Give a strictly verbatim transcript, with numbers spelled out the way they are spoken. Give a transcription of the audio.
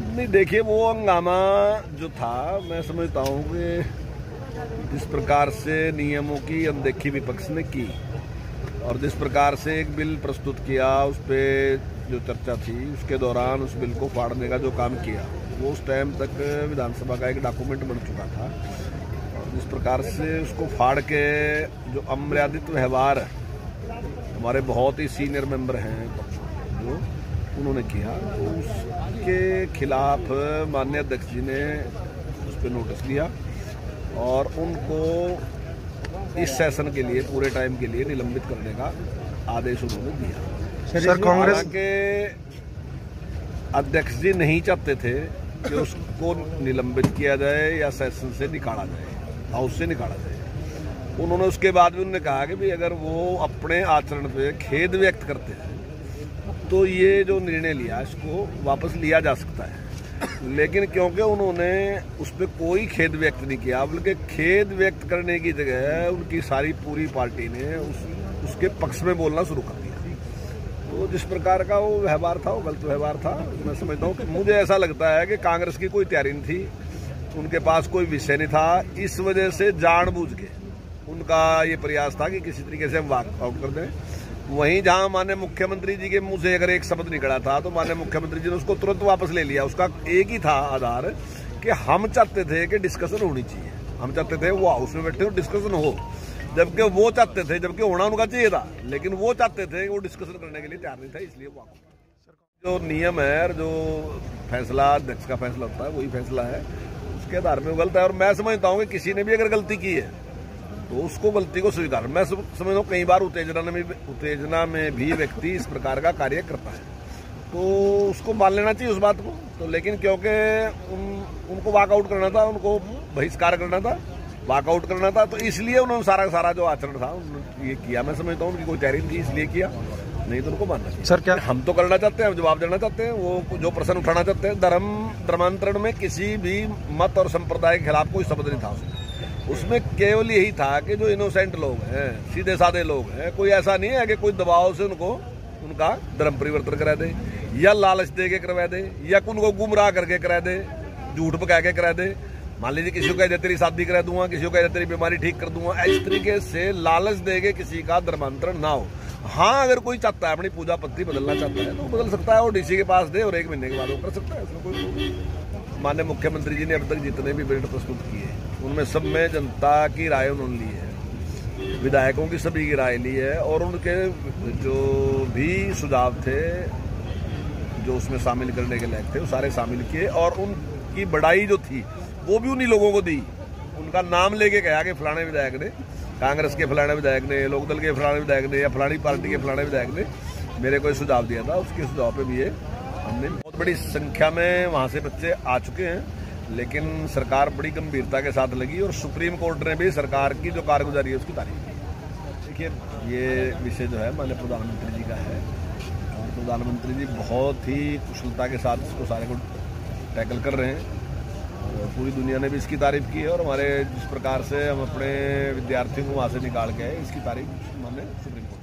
नहीं, देखिए वो हंगामा जो था, मैं समझता हूँ कि जिस प्रकार से नियमों की अनदेखी विपक्ष ने की और जिस प्रकार से एक बिल प्रस्तुत किया, उस पर जो चर्चा थी, उसके दौरान उस बिल को फाड़ने का जो काम किया, वो उस टाइम तक विधानसभा का एक डॉक्यूमेंट बन चुका था। और जिस प्रकार से उसको फाड़ के जो अमर्यादित व्यवहार हमारे बहुत ही सीनियर मेंबर हैं जो उन्होंने किया, तो उसके खिलाफ माननीय अध्यक्ष जी ने उस पर नोटिस लिया और उनको इस सेशन के लिए, पूरे टाइम के लिए निलंबित करने का आदेश उन्होंने दिया। सर, कांग्रेस के अध्यक्ष जी नहीं चाहते थे कि उसको निलंबित किया जाए या सेशन से निकाला जाए, हाउस से निकाला जाए। उन्होंने उसके बाद भी उन्होंने कहा कि भी अगर वो अपने आचरण पे खेद व्यक्त करते हैं तो ये जो निर्णय लिया इसको वापस लिया जा सकता है। लेकिन क्योंकि उन्होंने उस पर कोई खेद व्यक्त नहीं किया, बल्कि खेद व्यक्त करने की जगह उनकी सारी पूरी पार्टी ने उस, उसके पक्ष में बोलना शुरू कर दिया। तो जिस प्रकार का वो व्यवहार था, वो गलत व्यवहार था। मैं समझता हूँ कि मुझे ऐसा लगता है कि कांग्रेस की कोई तैयारी नहीं थी, उनके पास कोई विषय नहीं था, इस वजह से जानबूझ के उनका ये प्रयास था कि किसी तरीके से हम वॉकआउट कर दें। वहीं जहां माननीय मुख्यमंत्री जी के मुंह से अगर एक शब्द निकला था तो माननीय मुख्यमंत्री जी ने उसको तुरंत वापस ले लिया। उसका एक ही था आधार कि हम चाहते थे कि डिस्कशन होनी चाहिए, हम चाहते थे वो हाउस में बैठे हो डिस्कशन हो, जबकि वो चाहते थे, जबकि होना उनका चाहिए था, लेकिन वो चाहते थे कि वो डिस्कशन करने के लिए तैयार नहीं था, इसलिए वो जो नियम है और जो फैसला अध्यक्ष का फैसला होता है वही फैसला है, उसके आधार पर गलत है। और मैं समझता हूँ कि किसी ने भी अगर गलती की है तो उसको गलती को स्वीकार, मैं समझता हूँ कई बार उत्तेजना में उत्तेजना में भी व्यक्ति इस प्रकार का कार्य करता है तो उसको मान लेना चाहिए उस बात को। तो लेकिन क्योंकि उन, उनको वॉकआउट करना था, उनको बहिष्कार करना था, वॉकआउट करना था, तो इसलिए उन्होंने सारा सारा जो आचरण था उन्होंने ये किया। मैं समझता हूँ उनकी कोई तैयारी नहीं थी, इसलिए किया, नहीं तो उनको मानना चाहिए। सर, क्या हम तो करना चाहते हैं, हम जवाब देना चाहते हैं, वो जो प्रश्न उठाना चाहते हैं। धर्म धर्मांतरण में किसी भी मत और संप्रदाय के खिलाफ कोई शब्द नहीं था उसमें। उसमें केवल यही था कि जो इनोसेंट लोग हैं, सीधे साधे लोग हैं, कोई ऐसा नहीं है कि कोई दबाव से उनको उनका धर्म परिवर्तन करा दे या लालच दे के करवा दे या उनको गुमराह करके करा दे, झूठ बका के करा दे। मान लीजिए किसी को कह दे तेरी शादी करा दूंगा, किसी को कह दे तेरी बीमारी ठीक कर दूंगा, इस तरीके से लालच दे के किसी का धर्मांतरण ना हो। हाँ, अगर कोई चाहता है अपनी पूजा पद्धति बदलना चाहता है तो बदल सकता है, वो डीसी के पास दे और एक महीने के बाद वो कर सकता है, उसमें कोई। माननीय मुख्यमंत्री जी ने अब तक जितने भी बजट प्रस्तुत किए उनमें सब में जनता की राय उन्होंने ली है, विधायकों की सभी की राय ली है और उनके जो भी सुझाव थे जो उसमें शामिल करने के लायक थे वो सारे शामिल किए और उनकी बड़ाई जो थी वो भी उन्हीं लोगों को दी। उनका नाम लेके कहा कि फलाने विधायक ने, कांग्रेस के फलाने विधायक ने, लोकदल के फलाने विधायक ने या फलानी पार्टी के फलाने विधायक ने मेरे को सुझाव दिया था, उसके सुझाव पे भी ये हमने बहुत बड़ी संख्या में वहाँ से बच्चे आ चुके हैं। लेकिन सरकार बड़ी गंभीरता के साथ लगी और सुप्रीम कोर्ट ने भी सरकार की जो कारगुजारी है उसकी तारीफ की। देखिए, ये विषय जो है माननीय प्रधानमंत्री जी का है और प्रधानमंत्री जी बहुत ही कुशलता के साथ इसको सारे को टैकल कर रहे हैं और पूरी दुनिया ने भी इसकी तारीफ की है और हमारे जिस प्रकार से हम अपने विद्यार्थियों को वहाँ से निकाल के आए इसकी तारीफ माननीय सुप्रीम कोर्ट